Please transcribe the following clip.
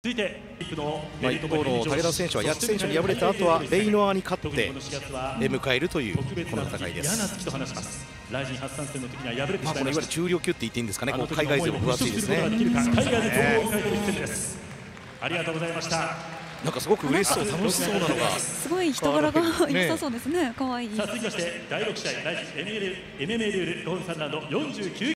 一方の武田選手は谷地選手に敗れた後はレイノアに勝って迎えるというこの戦いです。このいわゆる重量級って言っていいんですかね、こう海外勢も分厚いですね。 ありがとうございました。 なんかすごく嬉しそう、楽しそうなのがすごい人柄が良さそうですね。可愛い。 続きまして第6試合、ライジ MMA ルール5分3ラウンド49